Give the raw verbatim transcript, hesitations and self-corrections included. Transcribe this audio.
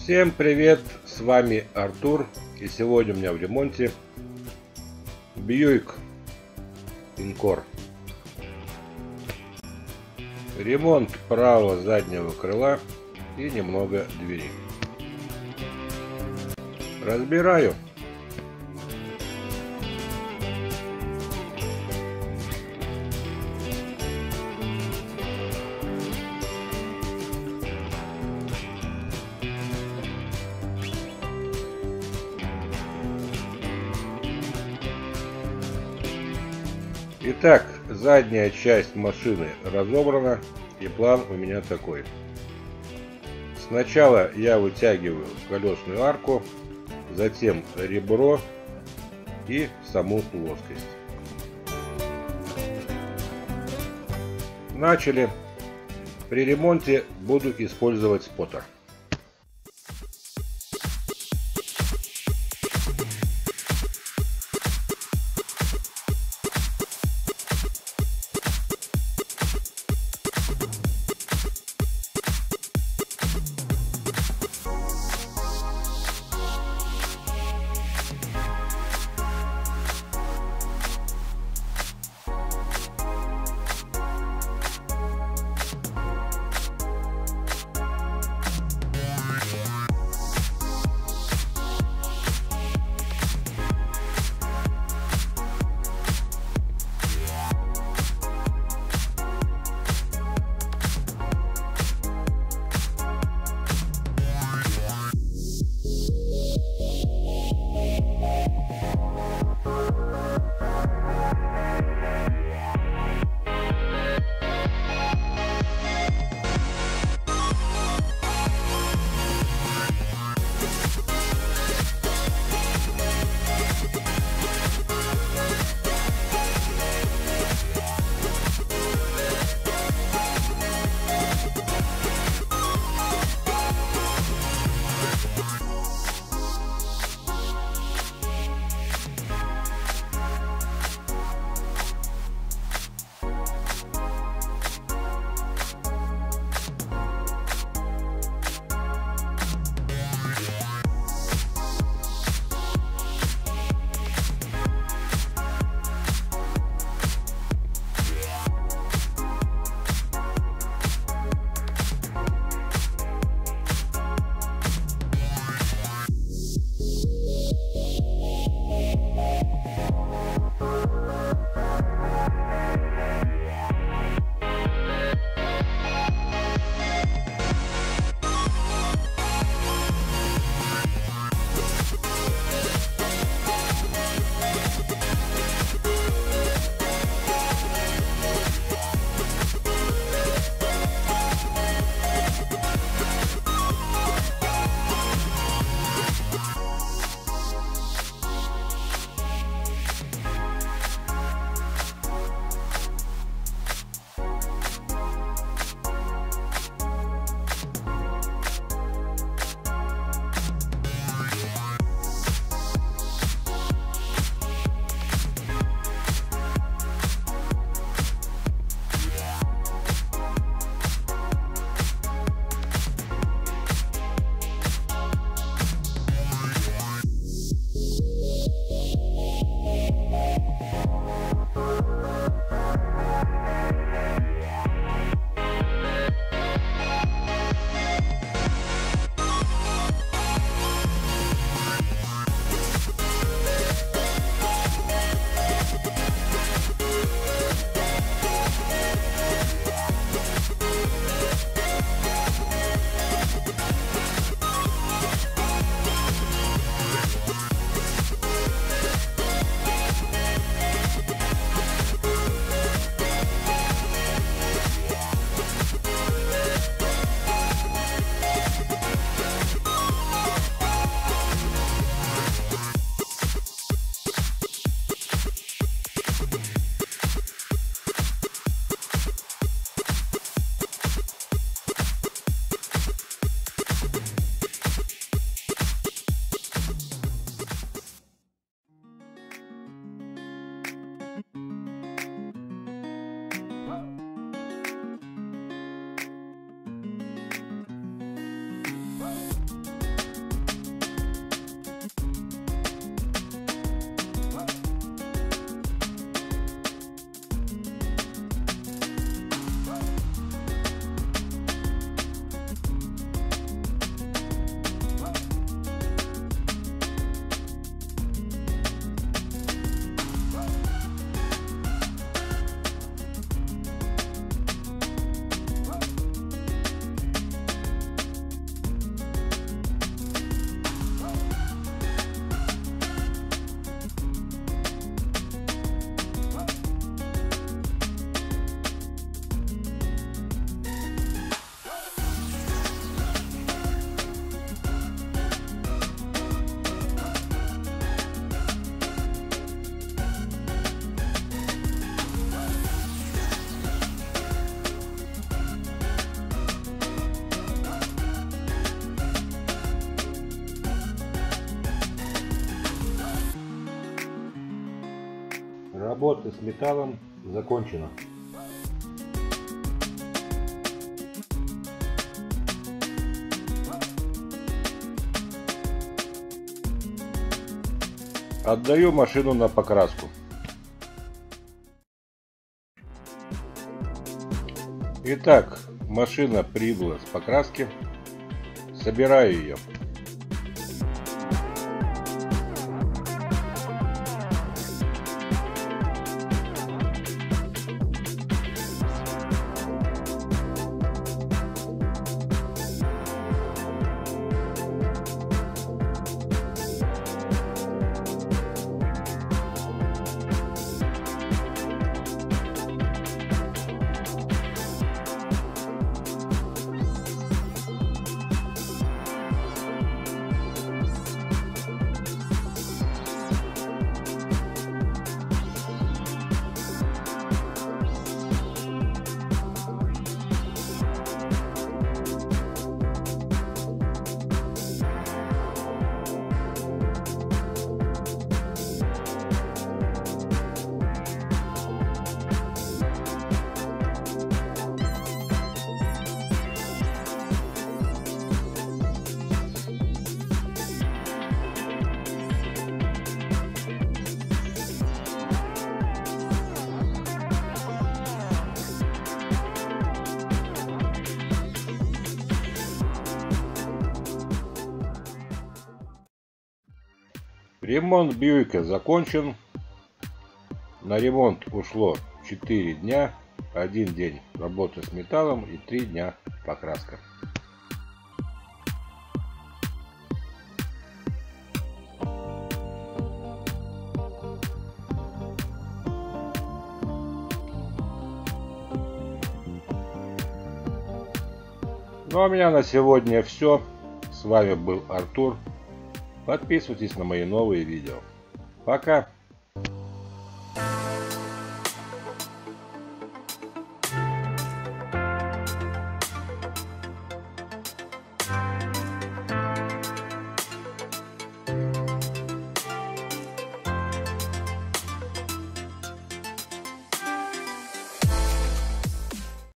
Всем привет, с вами Артур, и сегодня у меня в ремонте Бьюик Инкор. Ремонт правого заднего крыла и немного двери. Разбираю. Итак, задняя часть машины разобрана, и план у меня такой. Сначала я вытягиваю колесную арку, затем ребро и саму плоскость. Начали. При ремонте буду использовать споттер. Работа с металлом закончена. Отдаю машину на покраску. Итак, машина прибыла с покраски. Собираю ее. Ремонт Бьюика закончен. На ремонт ушло четыре дня, один день работы с металлом и три дня покраска. Ну а у меня на сегодня все. С вами был Артур. Подписывайтесь на мои новые видео. Пока!